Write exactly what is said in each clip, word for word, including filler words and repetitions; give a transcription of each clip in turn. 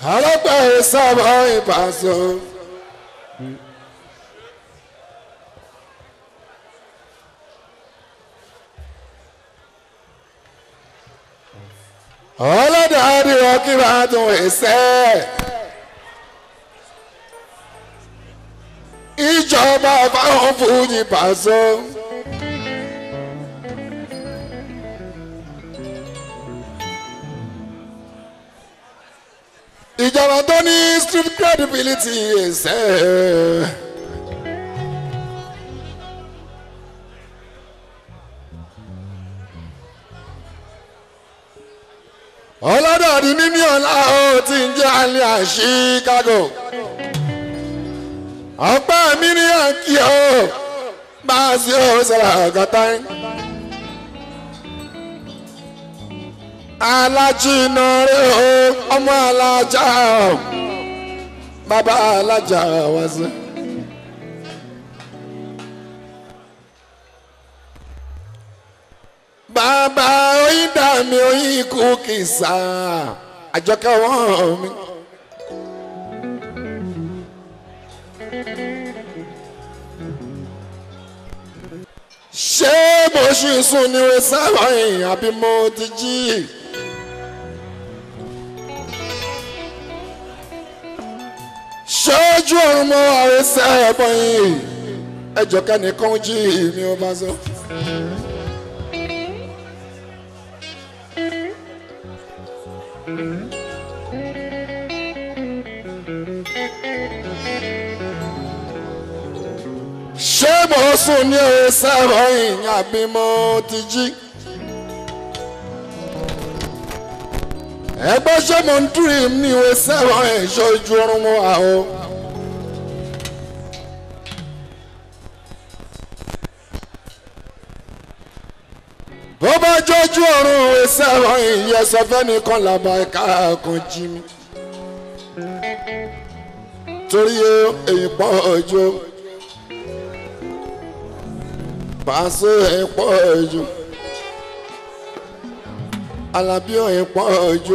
ọlọ́pàá sábà ìbáṣọ. ọlọ́dàárí ọkìlá tún ẹsẹ̀. ìjọba fáwọn fújì Paso. ìjọba tó ní street credibility ẹsẹ̀. ọlọ́dàárí mímí ọ̀la ó ti ń jẹ́ alẹ́ àṣì Chicago. ọ̀pá mi ní àǹkí o bá a sí o sọ̀rọ̀ àgàtà yín. alájìnà rẹ o ọmọ alájà bàbá alájà wá sí. bàbá oyin dà mí oyin kú kìsà àjọkẹ́ wọ́n mi. ṣé mo ṣì sùn ní sábà yìí àbí mo ti jí? ṣojú ọ̀run mọ́ ààrẹ sẹ́ẹ̀bọ̀ yìí ẹjọ́ kẹ́nìkan jí mi ò bá sọ. ṣé mo sùn ní ààrẹ sẹ́ẹ̀bọ̀ yìí àbí mo ti jí? ẹgbẹ́ ṣé mo ń dream ní ìwé sẹ́wọ̀n ẹ̀ ṣojú ọrùn mọ́ àwọ̀. bó bá jọjú ọrùn ìwé sẹ́wọ̀n ìyẹn sọ fẹ́nìkan làbà ẹ̀ka kan jí mi. torí èyí pọ̀ ojú Paso èyí pọ̀ ojú. Alábí òyìn pọ̀ ojú.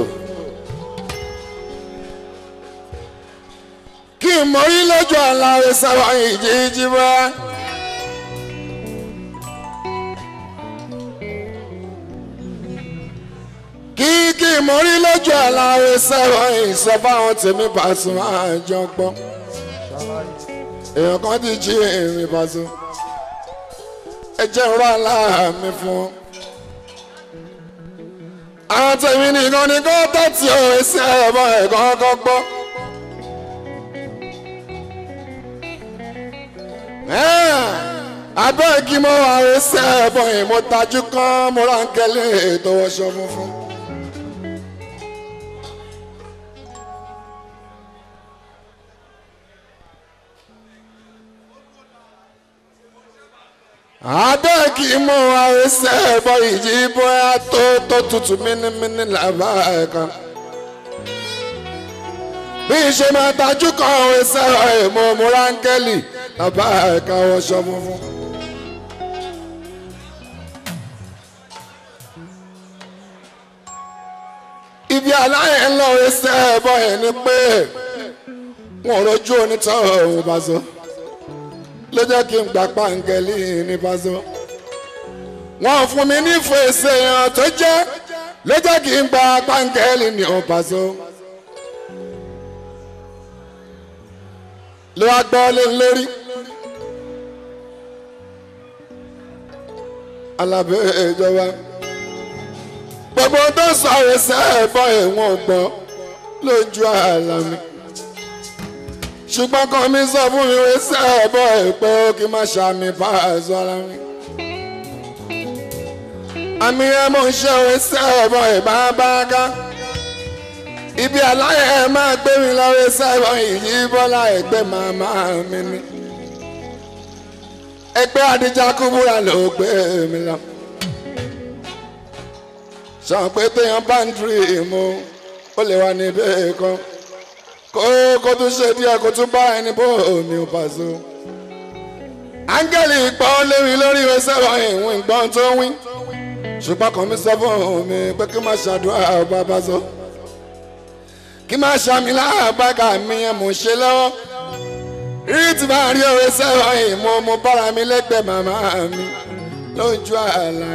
kí n mọ̀rí lójú aláwẹ̀ sábà ìjíjí bá. kí kí n mọ̀rí lójú aláwẹ̀ sábà ìsọfá àwọn tèmi Paso àjọ gbọ́. èèyàn kan ti jí èrè Paso. ẹ jẹ́ ìrọ̀ aláàmì fún wọn. àwọn tèmi nìkan ni kò tẹ́tí o èsì ẹ̀bọ̀ ẹ̀kan kọ́ gbọ́. abẹ́ kí mo wà èsì ẹ̀bọ̀ yìí mo tajú kán mo rà ń kẹ́lẹ́ ètò ọṣọ funfun. abẹ́ kí mo wà èsì ẹ̀bọ̀ ìjì bóyá tó tó tutù mínímíní làbá ẹ̀ka. bí ṣe máa tajú kan èsì ẹ̀bọ̀ mo mo ránkẹ́lì làbá ẹ̀ka ọṣọ funfun. ibi aláyẹ̀ ń lọ èsì ẹ̀bọ̀ ẹ̀ ni pé wọn ò rojú onítọ̀ òun bá sọ. ló jẹ́ kí n gbà pàǹkẹ́lì ní Paso. wọ́n fún mi ní fèsì èèyàn tó jẹ́ ló jẹ́ kí n gbà pàǹkẹ́lì ní Paso. ló wá gbọ́ lé lórí. Alábẹ́ ìjọba gbogbo tó sọ ẹsẹ̀ ẹ̀bọ̀ ẹ̀wọ̀n gbọ́ lójú àlá mi. ṣùgbọ́n kan mi sọ fún mi wí sẹ́ẹ̀bọ̀ ẹ̀ pé ó kí n má ṣàmì Paso ara mi. àmì ẹ̀ mọ̀ ń ṣe wí sẹ́ẹ̀bọ̀ ẹ̀ bá bá ká. ibi àláyẹ̀ ẹ̀ máa gbé mi lọ wí sẹ́ẹ̀bọ̀ ìyí bọ́lá ẹ̀gbẹ́ màmá mi ni. ẹgbẹ́ Adija Kubura ló gbé mi lọ. sọ pé téèyàn bá ń dìrì mú ó lè wà níbẹ̀ kan. kó kó tún ṣe díẹ̀ kó tún bá ẹni bó omi ò Paso. áńgẹ́lì ìpọ́ lérí lórí ìwé sẹ́wọ̀n ìwọ̀n ìgbọ́n tó wí. ṣùgbọ́n kan mi sọ fún mi pé kí n má ṣàdúrà ọba Paso. kí kí má ṣàmì láàbàkà mi yẹn mò ń ṣe lọ́wọ́ rí tí bá rí òwe sẹ́wọ̀n yìí mo mo bára mi lẹ́gbẹ̀ẹ́ màmá mi lójú àlá.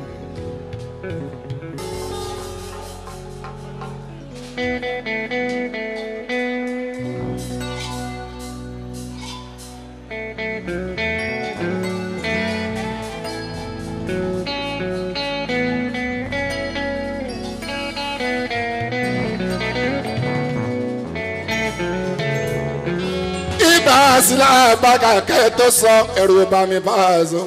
Sílá bàgà kẹ́ tó sọ ẹ̀rù ọba mi bá a zọ.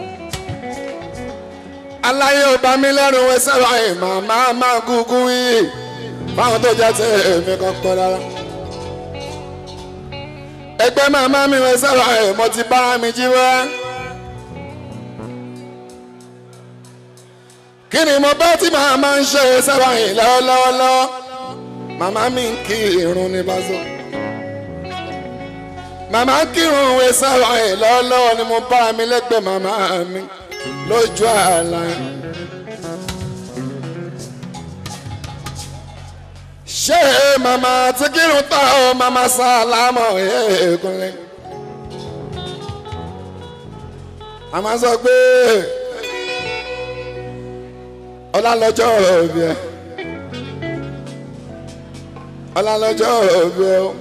aláyé ọba mi lẹ́rù wẹ́ sẹ́wọ̀n ẹ̀ màmá máa gúgú yìí fáwọn tó jẹ́ tẹ̀ èmi kan pọ̀ dára. ẹgbẹ́ màmá mi wẹ́ sẹ́wọ̀n ẹ̀ mo ti bára mi jí wá. kí ni mo bá tí màmá ń ṣe sẹ́wọ̀n ẹ̀ lọ́wọ́lọ́wọ́ màmá mi ń kí irun ní bá sọ. màmá kírun òwe sáwà ẹ̀ lọ́wọ́lọ́wọ́ ni mo bára mi lẹ́gbẹ̀ẹ́ màmá mi lójú àlá. ṣé màmá tí kírun tá ọ màmá sálámọ̀ ẹ̀ẹ́dẹ́gbẹ̀rún. màmá sọ pé ọlá lọ́jọ́ òbí ẹ̀ ọlá lọ́jọ́ òbí ẹ̀ o.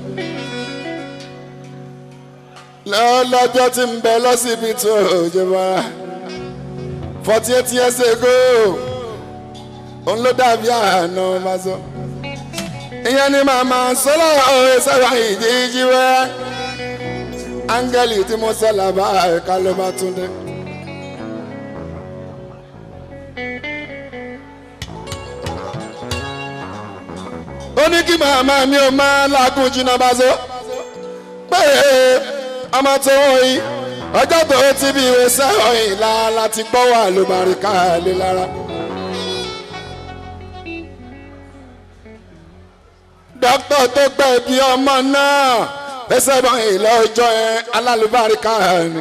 lọ́jọ́ tí ń bẹ lọ́sibítù òjòbára forty eight years ago òun ló dàbí àná máa sọ. ìyẹn ni màmá sọ́lá ọ̀rẹ́ sábà ìdíjí wẹ́ áńgẹ́lì tí mo sọ làbá ẹ̀ka ló bá tún dé. ó ní kí màmá mi ò máa lágùn jìnnà bá sọ pé ọmọ tó wọ̀nyí ọjọ́ tó ti bí ìwé sẹ́wọ̀n ìlà láti gbọ́ wà ló bá rí káàlé lára. dókítà tó gbẹ́ bí ọmọ náà fẹsẹ̀ bọ́ ìlọ ọjọ́ yẹn alálùbáríkà ni.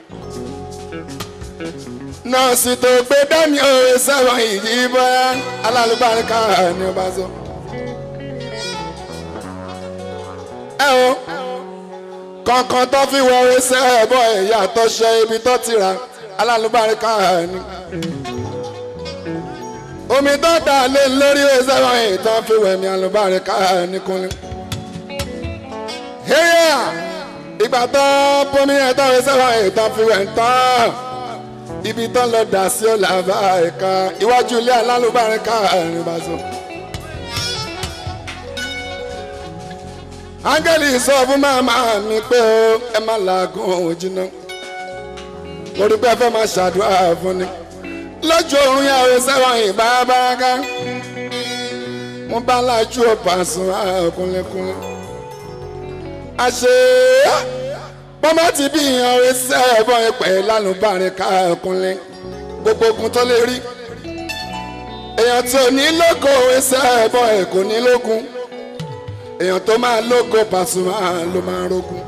nọ́ọ̀sì tó gbé dání òwe sẹ́wọ̀n ìyí bọ́yá alálùbáríkà ni ó bá sọ. ẹ o kankan tó fi wọ̀wé sẹ́ẹ̀bọ̀ ẹ̀yà tó ṣe ibi tó ti ra alálùbáríkà ni. omi tó dà lé lórí ẹsẹ̀wọ̀n èyí tó fi wẹ̀mí alùbáríkà ní kúnlẹ̀. hẹ́yà ìgbà tó bomi ẹ̀ tó ẹsẹ̀wọ̀n èyí tó fi wẹ̀ tán ibi tó lọ dà sí ọ̀làbà ẹ̀ka iwájú ilé alálùbáríkà ní bá sọ. áńgẹ́lì sọ fún màmá mi pé ó ẹ má làágùn òun jìnnà mo rí pé ẹ fẹ́ máa ṣàdúrà fún ni lójú oorun yà wọ sẹ́wọ̀n ìbáraká mo bá lájú ọ̀pá sùn àkúnlẹ̀kúnlẹ̀ àṣẹ bọ́mọ ti bí ìyàn rẹ sẹ́ẹ̀bọ̀n ìpẹ́ lálùbárin káàkúnlẹ̀ gbogbo ogun tó lè rí èèyàn tó ní lóko sẹ́ẹ̀bọ̀n ẹ̀ kò ní lókun èèyàn tó máa lóko Pasuma ló máa rókun.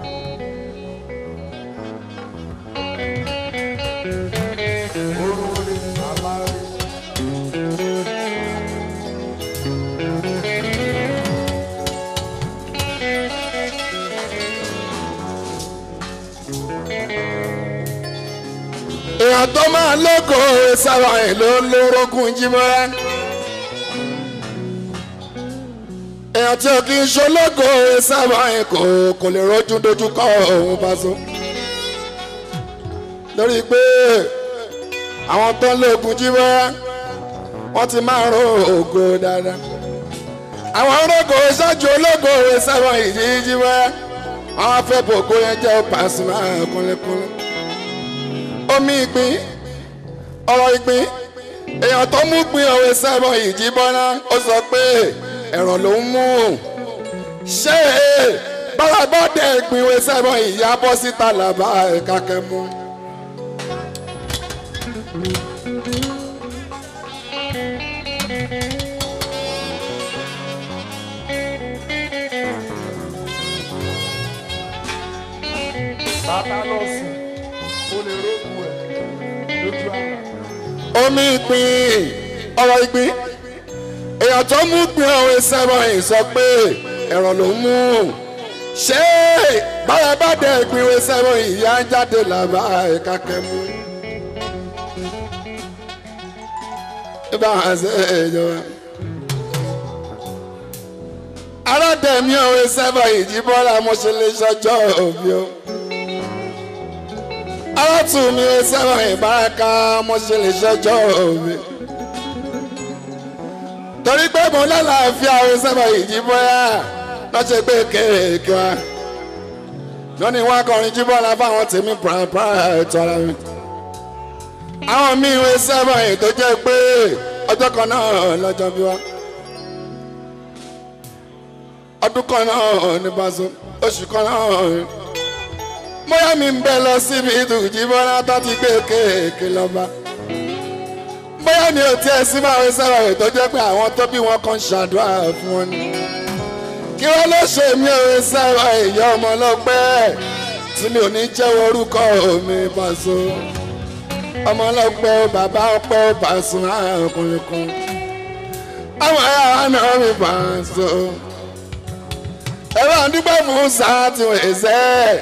èèyàn tó máa lóko sáwà ẹ̀ ló lórókun jímọ́ra. èèyàn tí o kì í ṣológo sábà ẹ̀ kò kò lè rojú dojú kọ òun bá so. lórí pé àwọn tó ń lóògùn jímọ́ra wọ́n ti máa ro ògo dáadáa. àwọn ológo ṣáájú ológo sábà ìdí jímọ́ra wọ́n á fẹ́ bògo yẹn jẹ́ Pasuma kúnlẹ̀kúnlẹ̀. omi ìgbín ọ̀rọ̀ ìgbín èèyàn tó mú gbin òwe sẹ́wọ̀n ìjìbọ́ná ó sọ pé ẹ̀rọ ló ń mú ṣé bọ́lábọ́dẹ̀ ìgbín òwe sẹ́wọ̀n ìyá bọ́ síta làbá ẹ̀ka kẹmú. bàbá lọ sùn ó lè rókun ẹ̀ lójú àná. omi ìgbín ọ̀rọ̀ ìgbín èèyàn tó mú gbin òwe sẹ́wọ̀n yìí sọ pé ẹ̀rọ ló mú ṣé báyọ̀ bá dẹ̀ gbin òwe sẹ́wọ̀n yìí á jáde làbá ẹ̀ka kẹ́mú. ibà hàn sí ìjọba aládẹ̀mí òwe sẹ́wọ̀n yìí jí bọ́lá mo ṣe lè ṣọjọ́ òbí o alátùmí òwe sẹ́wọ̀n yìí báraka mo ṣe lè ṣọjọ́ òbí torí pé mo lálàáfíà òwe sẹ́wọ̀n yìí jí bọ́lá lọ́sẹ̀ pé kéèké wa lónìí wọn akọrin jí bọ́lá fáwọn tèmi pàápàá tọ́ra mi àwọn míì òwe sẹ́wọ̀n yìí tó jẹ́ pé ọjọ́ kan náà lọ́jọ́ bí wa ọdún kan náà ní Paso oṣù kan náà bóyá mi ń bẹ lọ síbi ìdùjì bọ́lá tó ti gbé kéèké lọ́ba bóyá mi ò tiẹ̀ sí máa ń sábà rẹ̀ tó jẹ́ pé àwọn tó bí wọn kan ṣàdúrà fún wọn ni kí wọ́n ló ṣe mí ò ń sábà ìyá ọmọ ọlọ́pẹ́ tí mi ò ní jẹ́wọ́ orúkọ mi Paso ọmọ ọlọ́pẹ́ bàbá ọpẹ́ Paso ọkùnrin kan àwọn ará náà mi Paso ẹ bá ń dúpẹ́ fún sáà tí wọ́n ṣe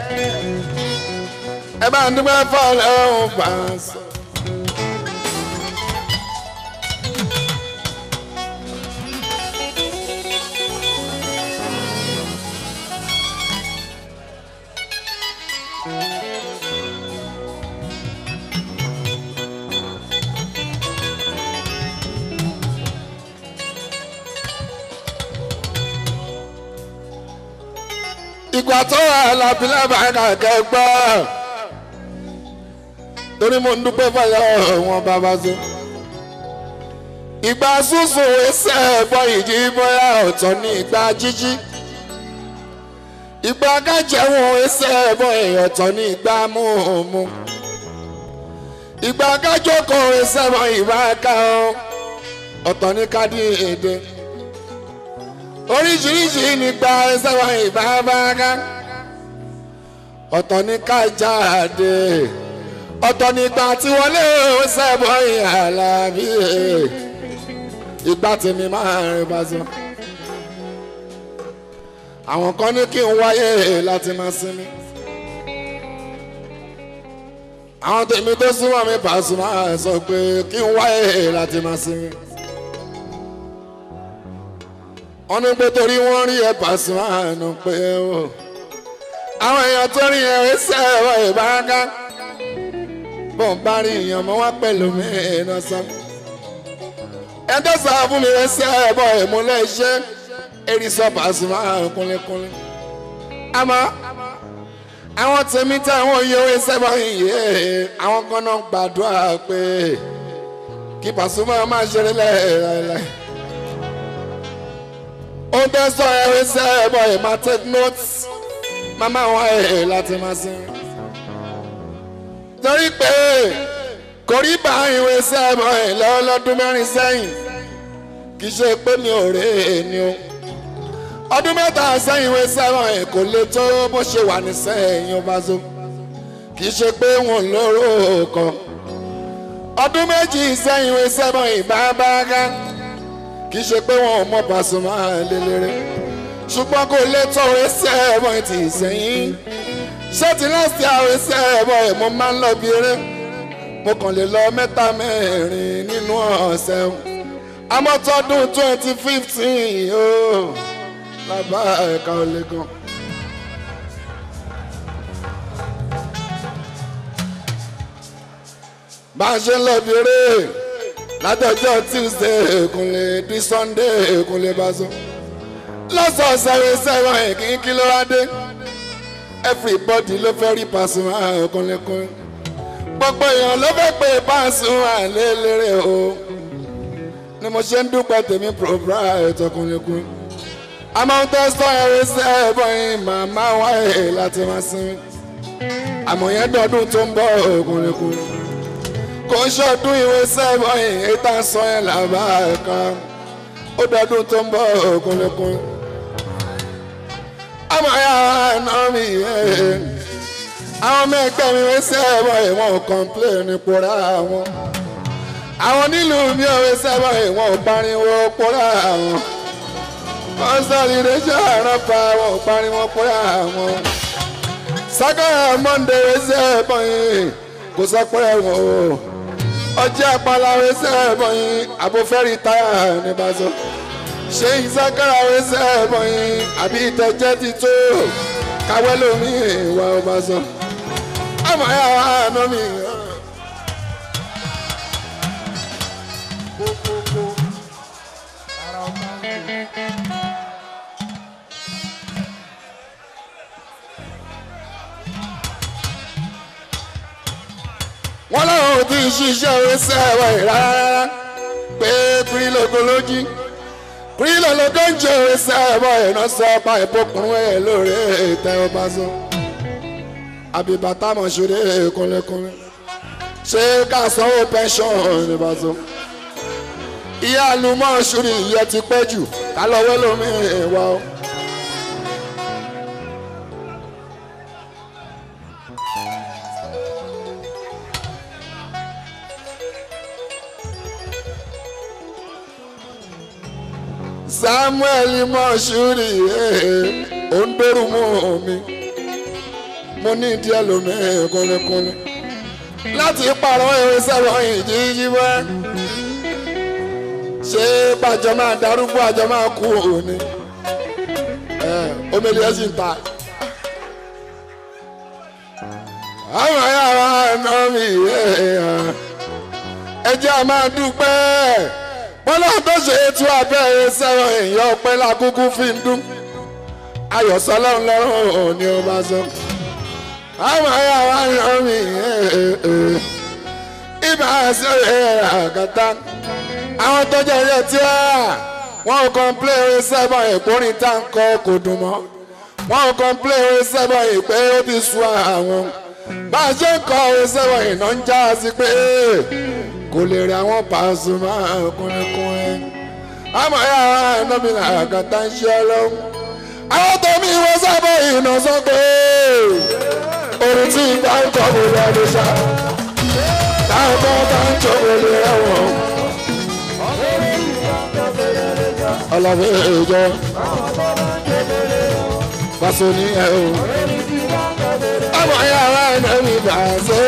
ẹ bá ń dúpẹ́ fún ọlọ́run Paso. ìgbà tó wà lábílẹ̀ bàkà kẹgbọ́ torí mo ń dúpẹ́ fọyọ́ wọn bàbá so ìgbà súnsùn ẹsẹ̀ ẹ̀bọ ìdí bóyá ọ̀tọ̀ ní ìgbà jíjí ìgbà kájẹ̀wọ̀n ẹsẹ̀ ẹ̀bọ ọ̀tọ̀ ní ìgbà múmu ìgbà kájókòó ẹsẹ̀ ẹ̀bọ ìbá ká ọ̀tọ̀ ní kádì èdè oríṣiríṣi nígbà ẹsẹ̀wọ̀n ìbábáká ọ̀tọ̀ ní ká jáde ọ̀tọ̀ nígbà tí wọ́n lé ẹsẹ̀wọ̀n ìhàlàbí ìgbà tèmi máa rìn Paso àwọn kan ní kí n wáyé láti máa sinmi àwọn tèmi tó súnmọ́ mi Paso máa sọ pé kí n wáyé láti máa sinmi. wọ́n ní pé torí wọ́n rí ẹ Paso àánú pé ó àwọn èèyàn tó rí ẹ ẹsẹ̀ ẹ̀rọ ìbáraká bọ́n bá rí èèyàn mọ́ wá pẹ̀lú mi iná sọ. ẹ tó sọ fún mi ẹsẹ̀ ẹ̀rọ ìmúlẹ̀ iṣẹ́ erisọ Paso àánú kúnlẹ̀kúnlẹ̀. àmọ́ àwọn tèmi tí àwọn yẹ ẹsẹ̀ bọ́ iye àwọn kan náà gbàdúrà pé kí Paso máa máa ṣeré lẹ́ẹ̀ẹ́rẹ́ ó tẹ́ sọ ẹ̀rí sẹ́ ẹ̀bọ̀ ẹ̀ máa take notes máma wọn ẹ̀ láti máa sin. torí pé kò rí bá ìwé sẹ́ ẹ̀bọ̀ ẹ̀ lọ́wọ́ lọ́dún mẹ́rin sẹ́yìn kì í ṣe pé mi ò rè é ni o. ọdún mẹ́ta sẹ́yìn ìwé sẹ́ ẹ̀bọ̀ ẹ̀ kò lè tó bó ṣe wà ní sẹ́yìn ó Paso kì í ṣe pé wọn lóró kan. ọdún méjì sẹ́yìn ìwé sẹ́ ẹ̀bọ̀ ẹ̀ bá bá ká kì í ṣe pé wọn ò mọ Paso máa lélẹ́rẹ́ ṣùgbọ́n kò lè tọ́ ẹsẹ̀ ẹ̀bọ̀n ti sẹ́yìn ṣé ti láti àwọn ẹsẹ̀ ẹ̀bọ̀n ẹ̀ mo máa ń lọ bí eré mo kàn lè lọ mẹ́ta mẹ́rin nínú ọ̀sẹ̀ àmọ́ tọdún twenty fifteen o lábá ẹ̀ka olè gan. bá a ṣe ń lọ bí eré látọjọ́ Tuesday èkúnlé di Sunday èkúnlé Paso lọ́sọ̀ọ̀sẹ̀ sẹ́wọ̀n èkín kí ló wá dé everybody ló fẹ́ rí Paso èkúnlékún gbogbo èèyàn ló fẹ́ pé Paso àlélẹ́rẹ́ o ni mo ṣe ń dúpẹ́ tèmi proprietor èkúnlékún àmọ́ tó sọ ẹ̀rí sẹ́wọ̀n yìí màmá wáyé láti máa sinmi àmọ́ yẹn dọ́dún tó ń bọ̀ èkúnlékún kò ṣọdún ìwé sẹ́wọ̀n yìí tá a sọ yẹn làbá ẹ̀ka ó dọdún tó ń bọ̀ òkúnlẹ̀kún. àmọ́ ya náà mi yẹ àwọn ọmọ ẹgbẹ́ mi ìwé sẹ́wọ̀n yìí wọn ò kọ́ńplé nípò ra wọn. àwọn nílùú mi ò wé sẹ́wọ̀n ìwọ̀n ò pariwo pọ́lá àwọn consolidation àrànpa wọn ò pariwo pọ́lá àwọn Sakara Monday wé sẹ́wọ̀n yìí kò sọ pé wọn o ọjọ́ àpàlà wé sẹ́wọ̀n yìí àbófẹ́rì táyà ní Paso ṣé Sakara wé sẹ́wọ̀n yìí àbí ìtẹ̀jẹ́ ti tó káwé lómi ìwà ò Paso àmọ́ ẹ̀ àwọn àná mi. wọ́n láwọn ò tí ì ṣiṣẹ́ oríṣẹ́ ẹ̀wọ̀ ìrárá pé kírílógólójì kírílógó ń jẹ́ oríṣẹ́ ẹ̀wọ̀ ìná sọ pa ìbòkùnrin ẹ̀ lórí ìtẹ́ ọba sọ àbíbàtà mọ̀ṣúré kúnlẹ̀kúnlẹ̀ ṣé ká sanwó pẹ́ńsọ̀n ní Paso ìyá àlùmọ́ọ̀ṣúrì ìyẹn ti pẹ́ jù ká lọ́wọ́ lómi ìwà o. Samuel Mọ̀ṣúrì ó ń dóru mú mi mo ní díẹ̀ lómi kúnlẹ̀kúnlẹ̀ láti pààrọ̀ èrè sẹ́wọ̀n ìjíjí wá ṣé bàjọ́ máa darúgbó àjọ máa kú òní omele ẹ̀ sì ń ta àwọn ará àná mi ẹ jẹ́ a máa dúpẹ́ bọ́lá tó ṣe tú abẹ́rẹ́ sẹ́wọ̀n èèyàn ọpẹ́ lákúkú fi ń dún ayọ̀sọ́lọ́ ńlọrọ̀ ni ó bá sọ. àwọn ará wa rán mi ibà sọ̀rọ̀ àgàtà àwọn tó jẹ́ ilé tí wọ́n ò kọ́ńplé orin sẹ́wọ̀n ìkórìn tá ń kọ́ kò dùn mọ́ wọ́n ò kọ́ńplé orin sẹ́wọ̀n ìpè ó ti sú àwọn bá a ṣe ń kọ́ orin sẹ́wọ̀n ìná ń já sí pé kò lè rí àwọn Pasuma kúnlẹ̀kúnlẹ̀ àmọ́ ẹ̀ àwọn ẹ̀nàmìnà àgàtà ń ṣe ọlọ́run àwọn tó mi wọ́n sábà ìnà sọ pé orin tí ìgbà ń kọ́ kò lọ lè ṣá táwọn tó bá ń tó kò lè rẹ̀wọ̀n ọlọ́fẹ́ ìjọ Paso ní ẹ̀ o àmọ́ ẹ̀ àwọn ẹ̀nàmìnà Paso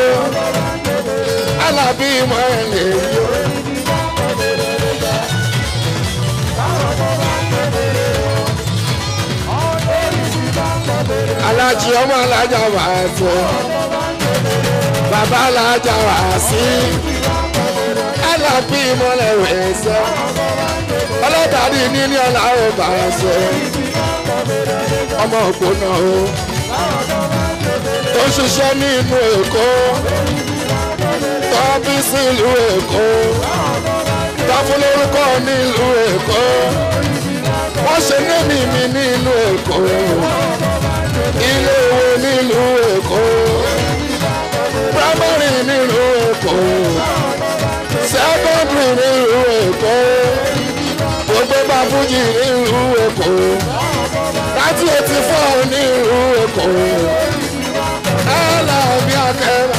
alábí mọ́ ẹ̀ lè yọ. alájí ọmọ alájà wà tó bàbá alájà wà sí alábí mọ́lẹ̀ rẹ̀ sọ ọlọ́dàdí níní ọ̀làwọ̀ bá sọ ọmọ òpónà o tó ṣiṣẹ́ nínú Èkó tọ́bí sílùú Èkó tọ́fún lórúkọ nílùú Èkó wọ́n ṣe némi mi nílùú Èkó ilé ìwé nílùú Èkó primary nílùú Èkó secondary nílùú Èkó gbogbo bàbújì nílùú Èkó láti eighty four nílùú Èkó ẹ làwọn bí akẹ́rẹ́.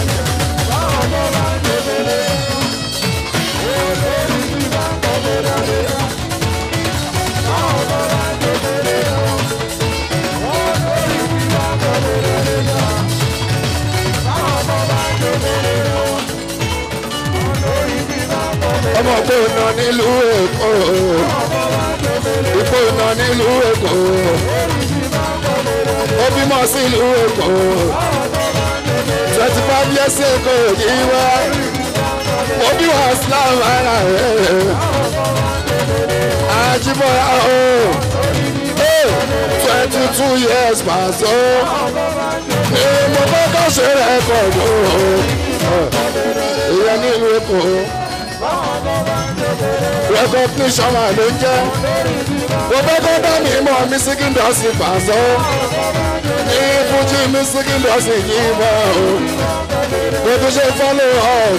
ọmọ kò ná nílùú Èkó ìkó ná nílùú Èkó ó bímọ sílùú Èkó twenty five years ago yìí wá ó bí wá Islam ara rẹ̀ Àjíbọ́lá o twenty two years Paso mo gbọ́dọ̀ ṣe rẹ́kọ̀dù ìyẹn nílùú Èkó recognition ma ló ń jẹ́ gbogbo tó bá mi mọ̀ music industry Paso ní Fuji music industry yìí mọ́ o gbogbo ṣe follow up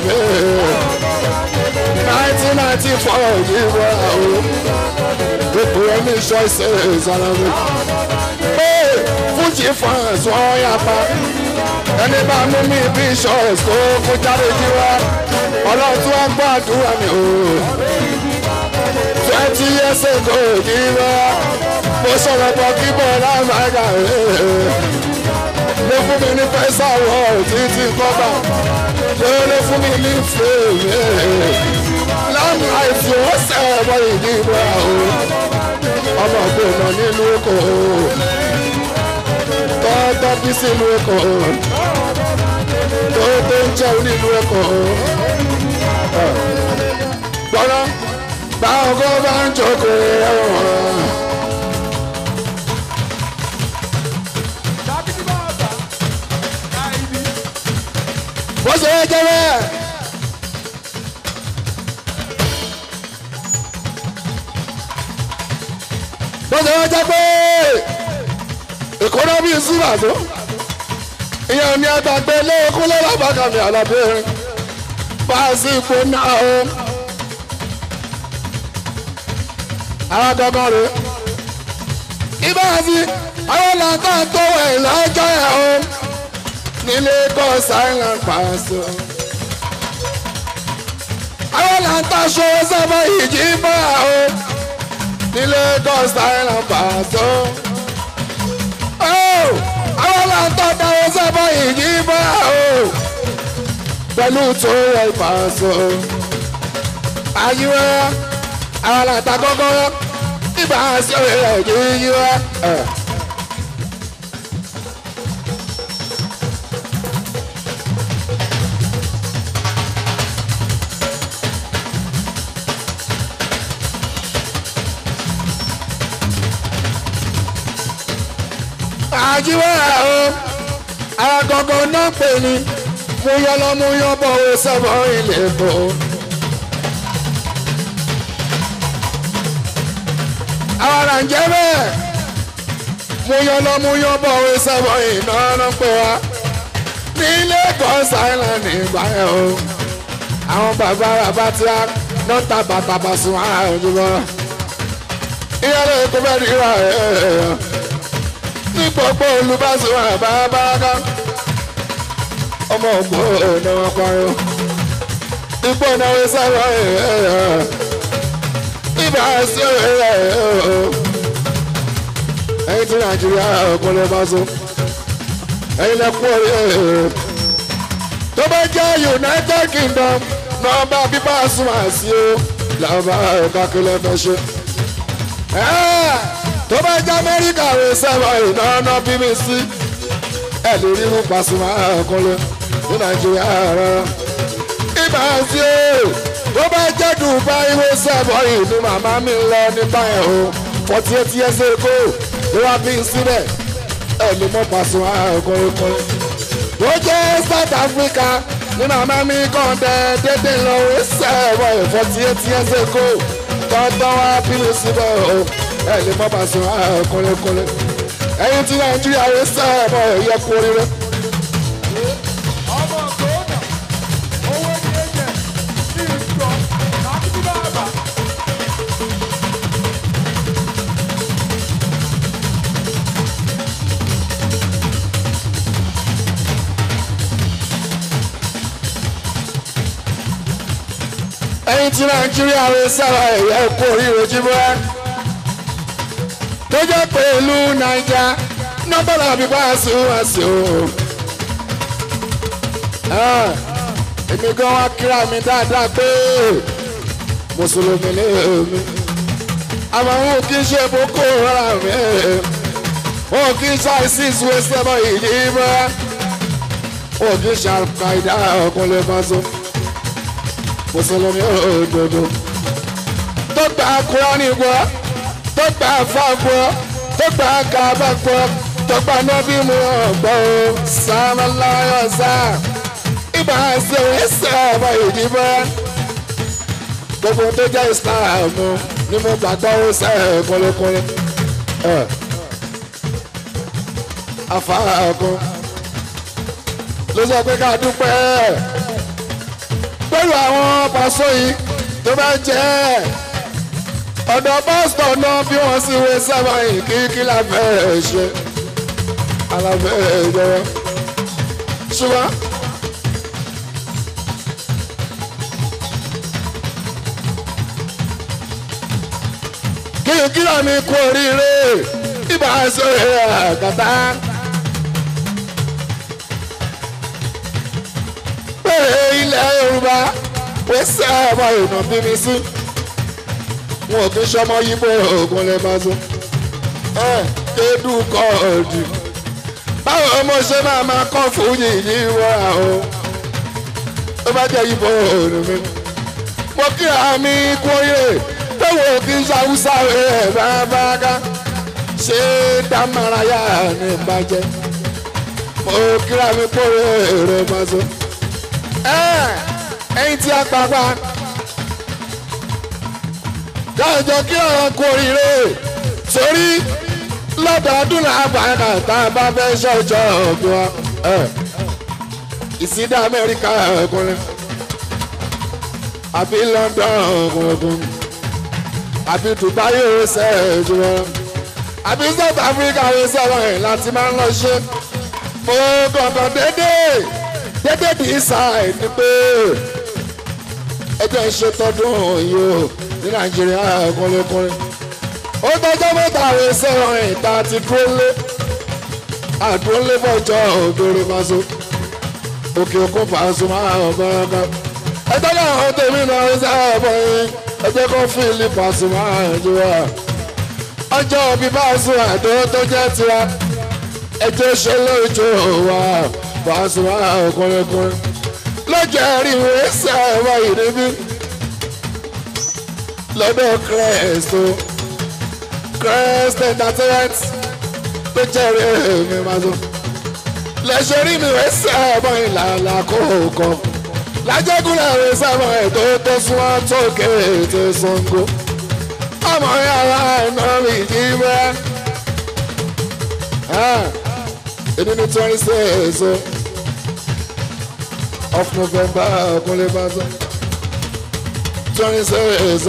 nineteen ninety four yìí mọ́ o gbogbo ẹni choices ara mi Fuji fans wọ́n yà pa ẹni bá mú mi bí ṣọ́ọ̀ṣì kó kó jáde jí wá ọlọ́run tí wọ́n gbọ́ àdúrà mi o twenty years ago jí wá mo sọ̀rọ̀ bọ̀ kí bọ̀ lámàgà ló fún mi ní pẹ́sà wọ̀ títí kọ́bà ló fún mi ní fèmí láàmú àìsí wọ́n sẹ́ẹ̀bọ̀ ìdìbò àwọn ọmọ ògbóná nílùú Èkó tọ́tọ́ bí sílùú Èkó tó tó ń jẹun nílùú Èkó gbọ́dọ̀ báwọn kó bá ń jókòó ẹ̀wọ̀n. bó ṣe é jẹ́ bẹ́ẹ̀. bó ṣe é jẹ́ pé ìkóró bíi sílà tó ìyẹn ní àgbàgbé lẹ́ẹ̀kún lọ́lábàkàmì àlàbẹ̀rẹ̀ bá a sì ipò náà o. àwọn gangan rèé ibà sí àwọn làǹtà tó wẹ̀ lọ́jọ́ ẹ̀ o nílé Lagos Island Paso. àwọn làǹtà ṣòwò sábà ìjì bá o nílé Lagos Island Paso. àwọn làǹtà dáwọ́ sábà ìjì bá o pẹ̀lú tó wẹ̀ Paso. àyíwá àwọn làǹtà gọ́gọ́rọ́ ibà sí ọ̀rẹ́ ẹ̀jẹ̀ yíwá. àjíwá o àgọ́gọ́ náà pè ní mo yọ lọ mo yọ bọ̀ ó sẹ́wọ̀n ilé bò. àwọn ará ń jẹ́ bẹ́ẹ̀ mo yọ lọ mo yọ bọ̀ ó sẹ́wọ̀n iná náà pè wá ní Lagos Island nígbà yẹn o. àwọn bàbá bàbá tí a náà ta bàtà bàṣùn ara òjúbọ ìyálé kó bẹ́ẹ̀ ní ìwà ẹ̀ ní gbogbo olùbáṣọ àbábáká ọmọ ògbó ọ̀nà wọn parí ipò náwó sábà ibà sí ẹ̀yìn tí Nàìjíríà ọ̀pọ̀lọpọ̀ bá so ẹ̀yìn lẹ́kún orí tó bá jẹ́ United Kingdom náà bá bíbá sún àṣì ó làwọn bá ẹ̀ka kílẹ̀ fẹ́ ṣe. tó bá jẹ́ Amẹ́ríkà rẹ̀ sẹ́wọ̀n ìnáná bí mi sí ẹ̀ lè rí mú Pasuma ọkùnrin ní Nàìjíríà rẹ̀. ibà sí o tó bá jẹ́ Dubai rẹ̀ sẹ́wọ̀n ìlú màmá mi lọ nípa ẹ̀ o forty eight years ago ló wá bí síbẹ̀ ẹ̀ lè mú Pasuma ọkùnrin kùnrin. ó jẹ́ South Africa ní màmá mi kàn tẹ́ dédé lọ rẹ̀ sẹ́wọ̀n forty eight years ago tọ́tọ́ wá bí síbẹ̀ o ẹ lè mọ Pasuma kọ́lẹ́kọ́lẹ́ ẹ̀yin tí Nàìjíríà rẹ sábà ẹ̀yẹ kú oríire. ọmọ kòónà owó ní ẹ̀jẹ̀ ní ìṣọ̀ láti bàbà. ẹ̀yin tí Nàìjíríà rẹ sábà ẹ̀yẹ kú oríire jíbọ́ tó jẹ́ pẹ̀lú Naija nọ́bọ̀lá bíbá àṣìwàṣì o. èmi gan wá kíra mi dáadáa pé mùsùlùmí lé mi àmọ́ wọn kì í ṣe Boko Haram wọn kì í ṣe ISIS wẹ́sẹ̀bọ̀ ìdí bá wọn kì í ṣe Al-Qaeda ọkùnrin Paso mùsùlùmí òdodo tó gba Kùránì gbọ́ tó gba fáfọ́ tó gba kábàkọ́ tó gba nọ́bí mu ọ̀gbọ́ sàmàláyọ̀ sá ibà ṣe ẹsẹ̀ ọmọ ìdìbò gbogbo tó jẹ́ Islam ni mo gbàgbọ́ ó sẹ́ kọ́lẹ́kọ́lẹ́ afáàkọ́ ló sọ pé ká dúpẹ́ pẹ̀lú àwọn Paso yìí tó bá jẹ́ ọ̀dọ̀ pásítọ̀ náà bí wọ́n sì wé sábà yìí kí kí la fẹ́ ṣe aláfẹ́ ìjọba ṣùgbọ́n. kíkíra mi kú oríire ibà ṣe àgàtà. pé ilẹ̀ Yorùbá wẹ́sẹ̀ ọmọ ìnà bí mi sí wọn ò kí ń ṣọmọ yíbo ògùn lè máa so ẹ kéédú kọ́ọ̀dù báwo ọmọ ṣe máa máa kọ́ fún yìí wọ́ra o ó bá jẹ́ yíbo ònà mi mo kíra mi kú oríire tẹ́wọ̀ kí n ṣàwùsà rẹ̀ bábáká ṣé dámàráyà ní ìbàjẹ́ mo kíra mi kú oríire máa so ẹ̀yin tí a pàpà káàjọ kí ọ̀rọ̀ kú oríire sórí lọ́dọọdún làbàkà tá a bá fẹ́ ṣọ́jọ́ ọ̀gbìn wa ìsídà Amẹ́ríkà ọkùnrin àbí London ọkùnrin àbí Dubai ṣe ìjọba àbí South Africa ṣe ọ̀rọ̀ láti máa ń lọ ṣe mo gbọ̀ngàn déédéé dédé bí sáì ni pé ẹjọ́ ìṣètọ́dún yìí o ní Nàìjíríà kúnlẹ̀kúnlẹ̀ ó tọ́jọ́ mẹ́ta àwọn ìṣẹ̀rọ̀ ìta ti dúró lé àdúró lé fọ́jọ́ òbèrè Paso òkè òkun Paso máa ń bọ́ra ká ẹjọ́ náà àwọn tèmi náà ń sábà bọ̀ yín ẹjẹ́ kan fìlì Paso máa ń jìwà ọjọ́ òbí Paso àdó tó jẹ́ tiwa ẹjọ́ ṣe lójú wa Paso ọkùnrin lọ́jọ́ ẹ̀rí ìwé sẹ́wọ̀ ìdíbí lọ́dọ̀ Crest o Crest entertainment tó jẹ́rìí mi Paso lẹ́sẹ̀ rí mi ìwé sẹ́wọ̀ ìlànà kọ̀ọ̀kan lájẹ́gúnlẹ̀ ìwé sẹ́wọ̀ ètò tó súnmọ́ tó kéèké Ṣàngó ọmọ yàrá iná mi jí bẹ́ẹ̀ èdè ní twenty six o. Of November, Kunle Paso. twenty-six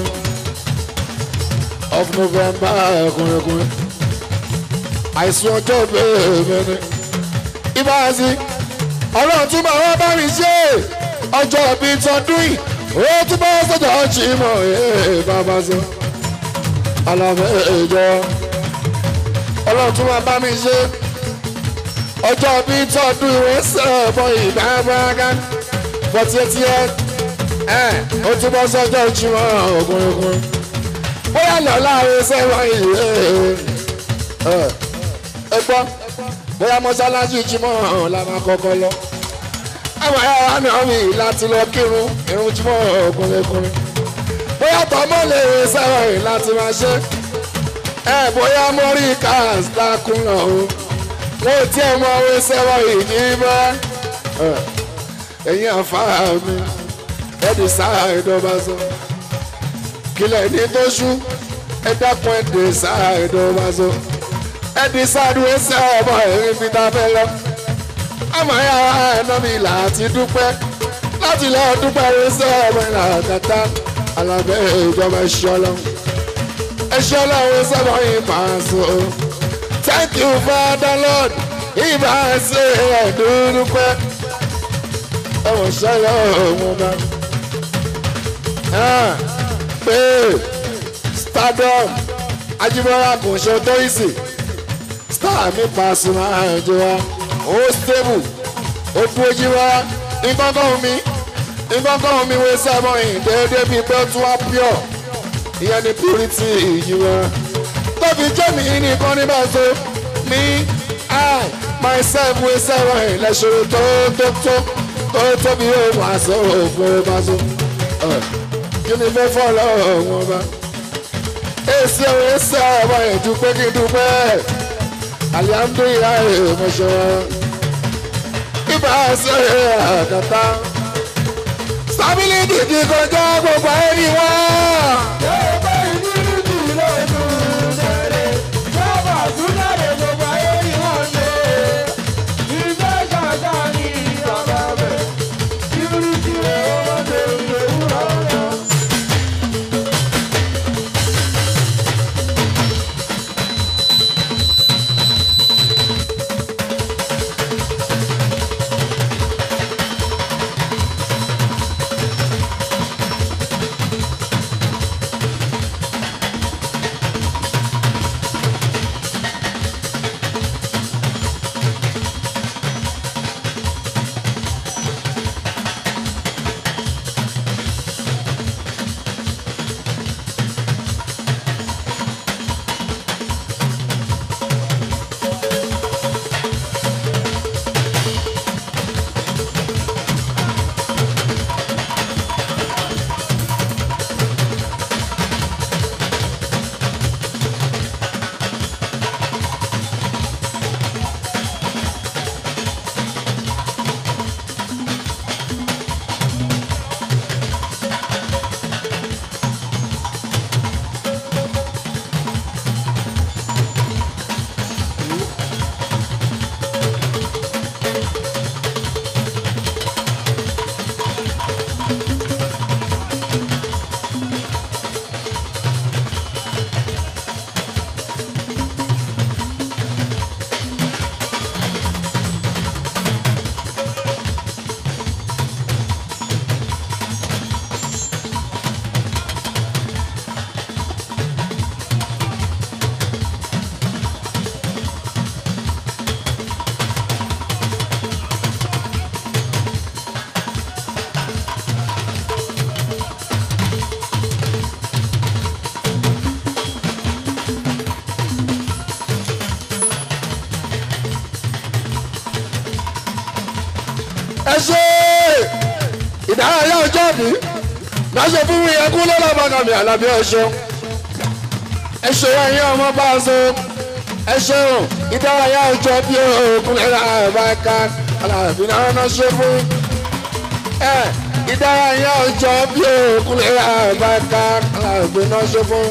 of November, Kunle Kunle. Àìsùn ọjọ́ bẹ́ẹ̀ ni. Ibáàsì, Ọlọ́run tún máa wá bá mi ṣe ọjọ́ bíi tọdún yìí. Ó tún bá sọ́jọ́ ọ̀chì mọ̀ ẹ́ bàbá sọ. Àlàfẹ́ ìjọ. Ọlọ́run tún máa bá mi ṣe ọjọ́ bíi tọdún ìwé sọ̀bọ̀ ìdábàgá forty eight years ẹ̀ ó túbọ̀ sọ́jọ́ ìjùmọ̀ ògùnrùngùn bóyá lọ láàrin sẹ́wọ̀n ìwé ẹ gbọ́ bóyá mọ́ṣáláṣí ìjùmọ̀ la máa kọ́kọ́ lọ àwọn ará náà mi láti lọ kírun irun ìjùmọ̀ ògùnrùngùn bóyá tọmọ lè sẹ́wọ̀n yìí láti máa ṣe ẹ bóyá mọ́rí cars dákun náà o wọ́n tí ẹ mọ owó sẹ́wọ̀n ìdí bá ẹ̀yin àfáà mi ẹ̀dì sáà ìdọ́ba sọ kílẹ̀ ní tó ṣú ẹ dákun ẹ̀dì sáà ìdọ́ba sọ ẹ̀dì sáàdúró sẹ́ ọmọ ẹ̀rín fi ta fẹ́ lọ àmọ́ yàrá ẹ̀nà mi là á ti dúpẹ́ láti lọ́ọ́ dúpẹ́ owó sẹ́ ọmọ ìlà kàtà alábẹ́ ìjọba ẹ̀ṣọ́ ọlọ́run ẹ̀ṣọ́ ọlọ́run sẹ́wọ̀n yìí Paso. Thank you, Father Lord. Ìbá ṣe ẹ̀dúnúpẹ́. Ẹ̀wọ̀n ṣẹlẹ̀ ọ̀hún bá. Pé Stardom Ajíbọ́lá kò ṣe tó ìsì. Star mi Paso máa ń jẹ wá. Ó stable. Ó dúró jí wá. Nǹkan kan mi. Nǹkan kan mi wé sẹ́mọ̀ yìí déédéé bíi pé ó tún wá pure. Ìyẹn ni purity yìí wá. Tóbi jẹ́ mi nìkan ní Paso mi I myself wey sẹ́wọ̀n ẹ̀ lẹ́sọ̀rọ̀ tó tó tó tó tóbi yóò wá sọ̀rọ̀ fún Paso kí ni fẹ́ fọ́ lọ́wọ́ wọn bá èsì ọ̀rọ̀ ẹ̀sẹ̀ ọ̀bọ̀ ẹ̀ dúpẹ́ kí dúpẹ́ alihamdulilayi mọ̀ṣọ́ ibà sọ̀rọ̀ àkàtà stability kì í kọjá gbogbo ẹ̀rí wá. ẹ ṣe ìdárayá ọjọ́ mi láṣẹ fún mi ẹkú lọ́la bàgàmì àlàbí ọ̀ṣọ́ ẹ ṣe ẹyin ọmọ bá a so ẹ ṣeun ìdárayá ọjọ́ bí òkun ẹ̀rọ àbáká àlàbí náà náà ṣe fún ẹ ìdárayá ọjọ́ bí òkun ẹ̀rọ àbáká àlàbí náà ṣe fún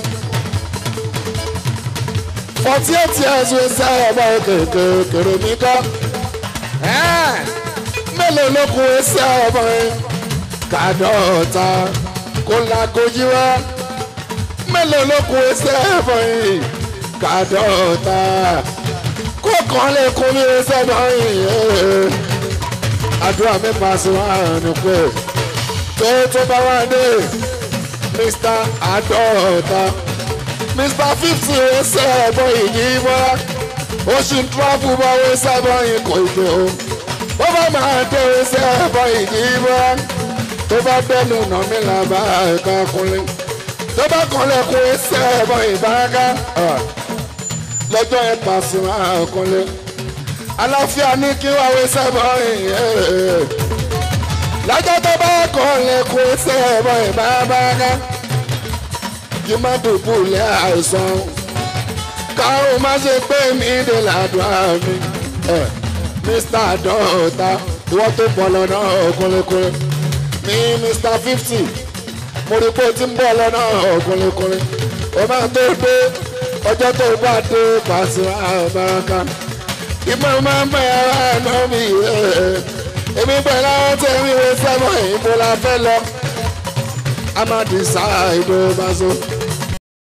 forty eight years wey ṣe ọba kékeré mi kọ́ mélòó ló kún ẹsẹ̀ ọmọ yẹn kàdọ́ta kó lagojí wá mélòó ló kún ẹsẹ̀ ọmọ yẹn kàdọ́ta kó kàn lè kún mi ẹsẹ̀ ọmọ yẹn àdúrà mi máa ṣe wá ní pé tó tó bá wà dé Mister àdọ́ta Mister fifty ẹsẹ̀ ọmọ yìí wá ó sì ń tọ́pù bá ẹsẹ̀ ọmọ yẹn kò gbé o. Bó bá máa dé ẹsẹ̀ ẹ̀bọ̀ ìdìbò tó bá bẹ́nu nà mí làbá ẹ̀ka kúnlẹ̀ tó bá kúnlẹ̀ kún ẹsẹ̀ ẹ̀bọ̀ ìbáraká lọ́jọ́ ẹ̀ pàṣẹ máa kúnlẹ̀ aláfíà ní kí wàá ẹsẹ̀ ẹ̀bọ̀ ìyẹn lọ́jọ́ tó bá kúnlẹ̀ kún ẹsẹ̀ ẹ̀bọ̀ ìbáraká kí má dùbúlẹ̀ àìsàn káwọn má ṣe pé mi dé làdúrà mi. Mister Àdọ́ta ìwọ́n tó bọ̀ lọ́nà ọ̀kùnrinkùnrin ní Mister fifty mo rí pé ó ti ń bọ̀ lọ́nà ọ̀kùnrinkùnrin ó máa tó dé ọjọ́ tó bá dé pàṣẹ àbáraka ìmọ̀ máa ń bẹ̀ ara ẹ̀nà mi èmi bẹ̀ láwọn tẹ̀ mí wé sẹ́mọ̀ ìbò la fẹ́ lọ a máa dì sáà ìbò bá so.